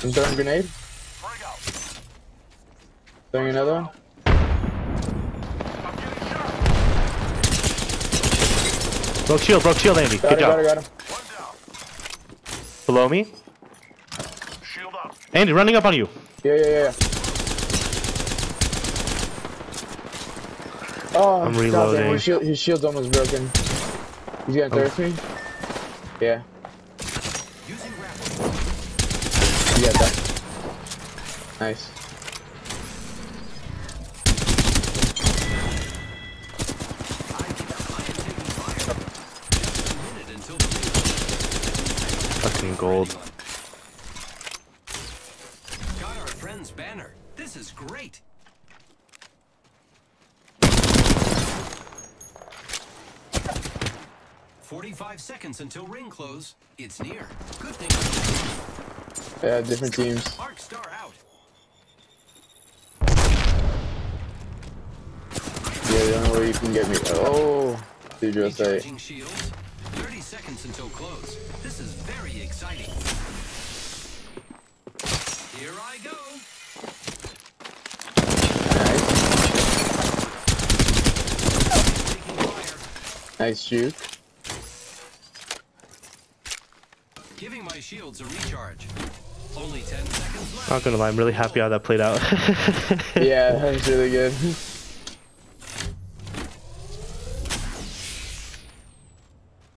I'm throwing a grenade. Throwing another one. Broke shield, Andy. Good job. Got him. Below me. Andy, running up on you. Yeah. Oh, I'm reloading. His shield's almost broken. He's gonna thirst me. Yeah. You got that. Nice. Fucking gold. Got our friend's banner. This is great. "45 seconds until ring close. It's near. Good thing. Yeah, different teams. Arc Star out. Yeah, the only way you can get me. Oh, did you say? Recharging shields. 30 seconds until close. This is very exciting. Here I go. Taking fire. Nice juke. Giving my shields a recharge. Only 10 seconds left. Not gonna lie, I'm really happy how that played out. Yeah, that was really good.